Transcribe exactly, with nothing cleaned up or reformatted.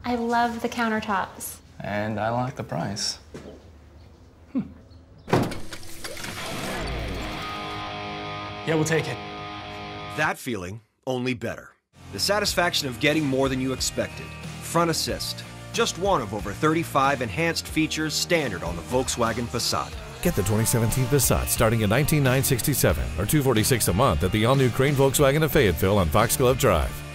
I love the countertops. And I like the price. Hmm. Yeah, we'll take it. That feeling, only better. The satisfaction of getting more than you expected. Front assist. Just one of over thirty-five enhanced features standard on the Volkswagen Passat. Get the twenty seventeen Passat starting at nineteen thousand nine hundred sixty-seven dollars or two hundred forty-six dollars a month at the all-new Crain Volkswagen of Fayetteville on Foxglove Drive.